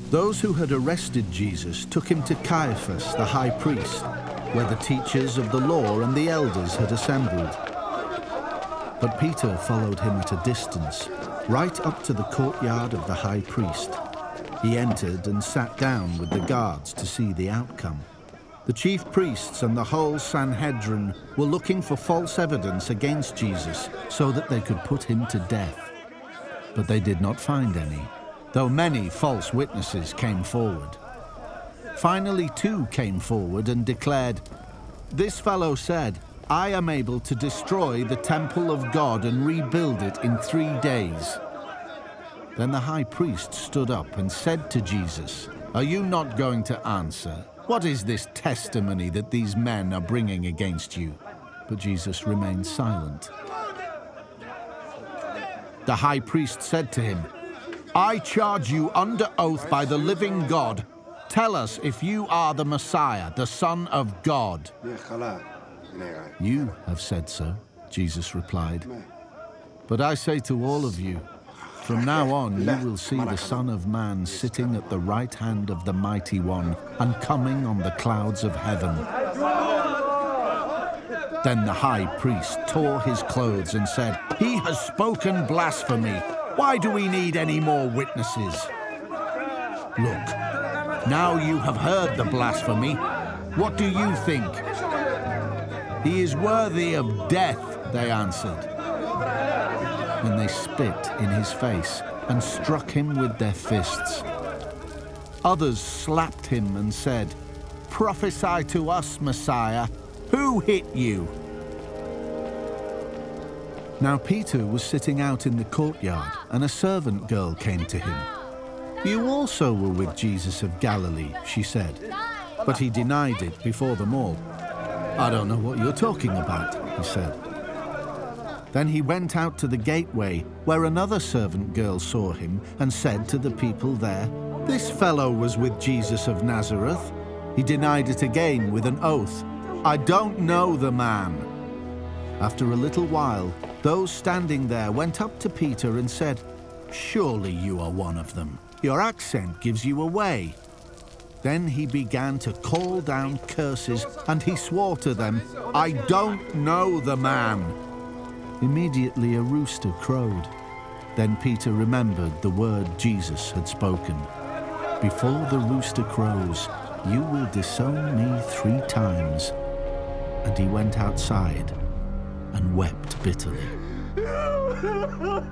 Those who had arrested Jesus took him to Caiaphas, the high priest, where the teachers of the law and the elders had assembled. But Peter followed him at a distance, right up to the courtyard of the high priest. He entered and sat down with the guards to see the outcome. The chief priests and the whole Sanhedrin were looking for false evidence against Jesus so that they could put him to death. But they did not find any, though many false witnesses came forward. Finally, 2 came forward and declared, "This fellow said, 'I am able to destroy the temple of God and rebuild it in 3 days.'" Then the high priest stood up and said to Jesus, "Are you not going to answer? What is this testimony that these men are bringing against you?" But Jesus remained silent. The high priest said to him, "I charge you under oath by the living God. Tell us if you are the Messiah, the Son of God." "You have said so," Jesus replied. "But I say to all of you, from now on you will see the Son of Man sitting at the right hand of the Mighty One and coming on the clouds of heaven." Then the high priest tore his clothes and said, "He has spoken blasphemy. Why do we need any more witnesses? Look, now you have heard the blasphemy. What do you think?" "He is worthy of death," they answered. Then they spit in his face and struck him with their fists. Others slapped him and said, "Prophesy to us, Messiah. Who hit you?" Now Peter was sitting out in the courtyard, and a servant girl came to him. "You also were with Jesus of Galilee," she said. But he denied it before them all. "I don't know what you're talking about," he said. Then he went out to the gateway, where another servant girl saw him and said to the people there, "This fellow was with Jesus of Nazareth." He denied it again with an oath, "I don't know the man." After a little while, those standing there went up to Peter and said, "Surely you are one of them. Your accent gives you away." Then he began to call down curses, and he swore to them, "I don't know the man." Immediately a rooster crowed. Then Peter remembered the word Jesus had spoken, "Before the rooster crows, you will disown me 3 times." And he went outside and wept bitterly.